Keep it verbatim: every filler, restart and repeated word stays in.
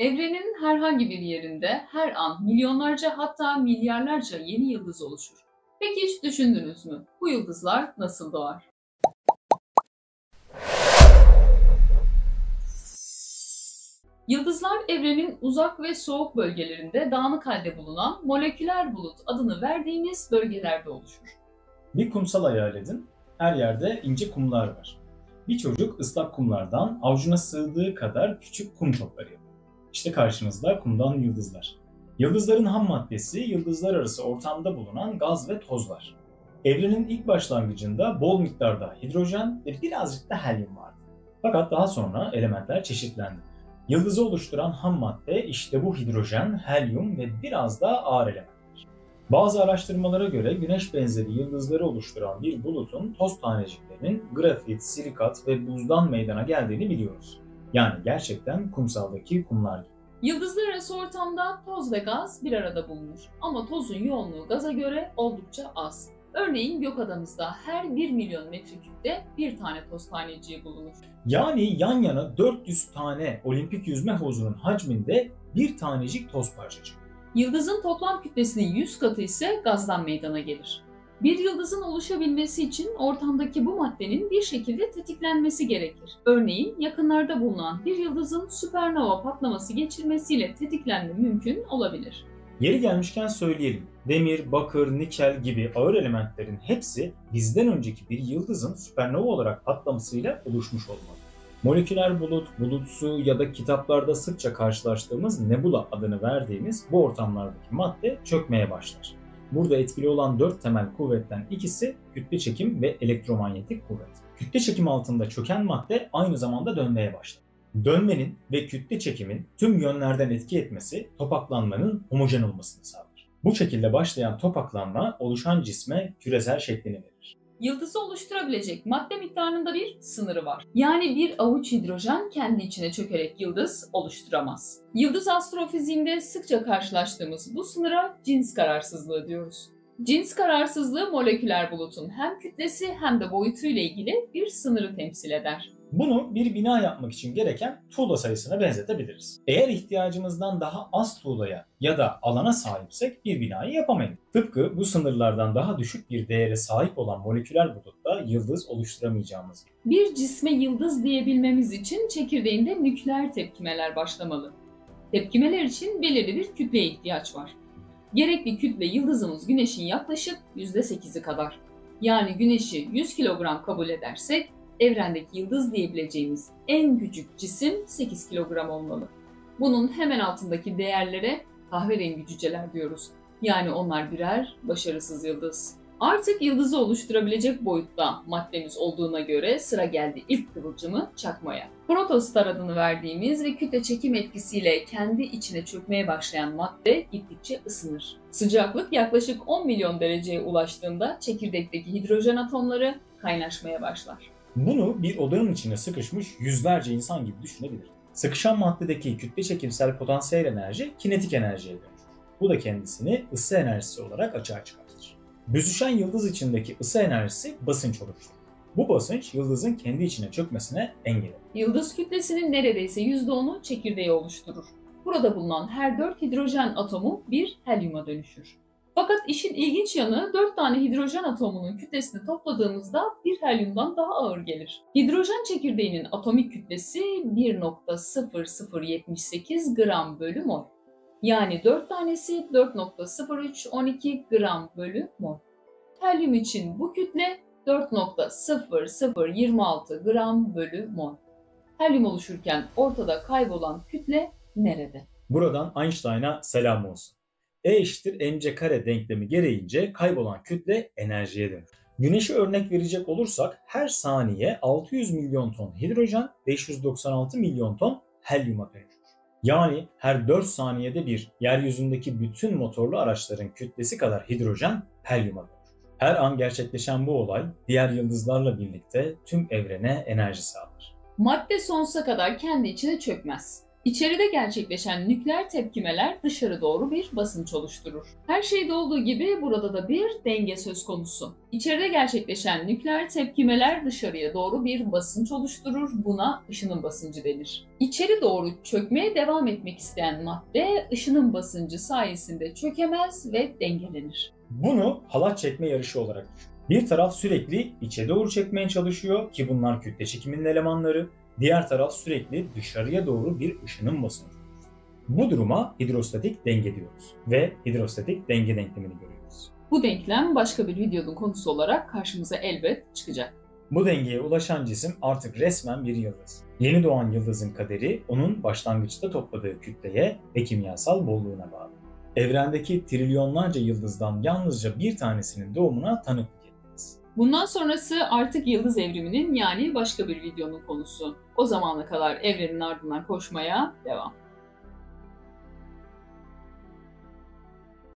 Evrenin herhangi bir yerinde her an milyonlarca hatta milyarlarca yeni yıldız oluşur. Peki hiç düşündünüz mü? Bu yıldızlar nasıl doğar? Yıldızlar evrenin uzak ve soğuk bölgelerinde dağınık halde bulunan moleküler bulut adını verdiğimiz bölgelerde oluşur. Bir kumsal hayal edin. Her yerde ince kumlar var. Bir çocuk ıslak kumlardan avucuna sığdığı kadar küçük kum topları yapıyor. İşte karşınızda kumdan yıldızlar. Yıldızların ham maddesi yıldızlar arası ortamda bulunan gaz ve tozlar. Evrenin ilk başlangıcında bol miktarda hidrojen ve birazcık da helyum vardı. Fakat daha sonra elementler çeşitlendi. Yıldızı oluşturan ham madde işte bu hidrojen, helyum ve biraz da ağır elementler. Bazı araştırmalara göre güneş benzeri yıldızları oluşturan bir bulutun toz taneciklerinin grafit, silikat ve buzdan meydana geldiğini biliyoruz. Yani gerçekten kumsaldaki kumlar gibi. Yıldızlar arası ortamda toz ve gaz bir arada bulunur. Ama tozun yoğunluğu gaza göre oldukça az. Örneğin Gökada'mızda her bir milyon metreküpte bir tane toz taneciği bulunur. Yani yan yana dört yüz tane olimpik yüzme havuzunun hacminde bir tanecik toz parçacığı. Yıldızın toplam kütlesinin yüz katı ise gazdan meydana gelir. Bir yıldızın oluşabilmesi için ortamdaki bu maddenin bir şekilde tetiklenmesi gerekir. Örneğin yakınlarda bulunan bir yıldızın süpernova patlaması geçirmesiyle tetiklenme mümkün olabilir. Yeri gelmişken söyleyelim. Demir, bakır, nikel gibi ağır elementlerin hepsi bizden önceki bir yıldızın süpernova olarak patlamasıyla oluşmuş olmalı. Moleküler bulut, bulutsu ya da kitaplarda sıkça karşılaştığımız nebula adını verdiğimiz bu ortamlardaki madde çökmeye başlar. Burada etkili olan dört temel kuvvetten ikisi kütle çekim ve elektromanyetik kuvvet. Kütle çekim altında çöken madde aynı zamanda dönmeye başlar. Dönmenin ve kütle çekimin tüm yönlerden etki etmesi topaklanmanın homojen olmasını sağlar. Bu şekilde başlayan topaklanma oluşan cisme küresel şeklini verir. Yıldızı oluşturabilecek madde miktarında bir sınırı var. Yani bir avuç hidrojen kendi içine çökerek yıldız oluşturamaz. Yıldız astrofiziğinde sıkça karşılaştığımız bu sınıra cins kararsızlığı diyoruz. Cins kararsızlığı moleküler bulutun hem kütlesi hem de boyutu ile ilgili bir sınırı temsil eder. Bunu bir bina yapmak için gereken tuğla sayısına benzetebiliriz. Eğer ihtiyacımızdan daha az tuğlaya ya da alana sahipsek bir binayı yapamayız. Tıpkı bu sınırlardan daha düşük bir değere sahip olan moleküler bulutta yıldız oluşturamayacağımız gibi. Bir cisme yıldız diyebilmemiz için çekirdeğinde nükleer tepkimeler başlamalı. Tepkimeler için belirli bir kütleye ihtiyaç var. Gerekli kütle yıldızımız Güneş'in yaklaşık yüzde sekizi kadar. Yani Güneş'i yüz kilogram kabul edersek, evrendeki yıldız diyebileceğimiz en küçük cisim sekiz kilogram olmalı. Bunun hemen altındaki değerlere kahverengi cüceler diyoruz. Yani onlar birer başarısız yıldız. Artık yıldızı oluşturabilecek boyutta maddemiz olduğuna göre sıra geldi ilk kıvılcımı çakmaya. Protostar adını verdiğimiz ve kütle çekim etkisiyle kendi içine çökmeye başlayan madde gittikçe ısınır. Sıcaklık yaklaşık on milyon dereceye ulaştığında çekirdekteki hidrojen atomları kaynaşmaya başlar. Bunu bir odanın içine sıkışmış yüzlerce insan gibi düşünebilir. Sıkışan maddedeki kütle çekimsel potansiyel enerji kinetik enerjiye dönüşür. Bu da kendisini ısı enerjisi olarak açığa çıkartır. Büzüşen yıldız içindeki ısı enerjisi basınç oluşturur. Bu basınç yıldızın kendi içine çökmesine engel olur. Yıldız kütlesinin neredeyse yüzde onu çekirdeği oluşturur. Burada bulunan her dört hidrojen atomu bir helyuma dönüşür. Fakat işin ilginç yanı dört tane hidrojen atomunun kütlesini topladığımızda bir helyumdan daha ağır gelir. Hidrojen çekirdeğinin atomik kütlesi bir nokta sıfır sıfır yetmiş sekiz gram bölü mol. Yani dört tanesi dört nokta sıfır üç on iki gram bölü mol. Helyum için bu kütle dört nokta sıfır sıfır yirmi altı gram bölü mol. Helyum oluşurken ortada kaybolan kütle nerede? Buradan Einstein'a selam olsun. E eşittir mc kare denklemi gereğince kaybolan kütle enerjiye dönür. Güneşi örnek verecek olursak her saniye altı yüz milyon ton hidrojen, beş yüz doksan altı milyon ton helyuma dönüşür. Yani her dört saniyede bir yeryüzündeki bütün motorlu araçların kütlesi kadar hidrojen helyuma dönüşür. Her an gerçekleşen bu olay diğer yıldızlarla birlikte tüm evrene enerji sağlar. Madde sonsuza kadar kendi içine çökmez. İçeride gerçekleşen nükleer tepkimeler dışarı doğru bir basınç oluşturur. Her şeyde olduğu gibi burada da bir denge söz konusu. İçeride gerçekleşen nükleer tepkimeler dışarıya doğru bir basınç oluşturur. Buna ışının basıncı denir. İçeri doğru çökmeye devam etmek isteyen madde ışının basıncı sayesinde çökemez ve dengelenir. Bunu halat çekme yarışı olarak düşün. Bir taraf sürekli içe doğru çekmeye çalışıyor ki bunlar kütle çekiminin elemanları. Diğer taraf sürekli dışarıya doğru bir ışının basıncı. Bu duruma hidrostatik denge diyoruz ve hidrostatik denge denklemini görüyoruz. Bu denklem başka bir videonun konusu olarak karşımıza elbet çıkacak. Bu dengeye ulaşan cisim artık resmen bir yıldız. Yeni doğan yıldızın kaderi onun başlangıçta topladığı kütleye ve kimyasal bolluğuna bağlı. Evrendeki trilyonlarca yıldızdan yalnızca bir tanesinin doğumuna tanıklık ettiniz. Bundan sonrası artık yıldız evriminin yani başka bir videonun konusu. O zamana kadar evrenin ardından koşmaya devam.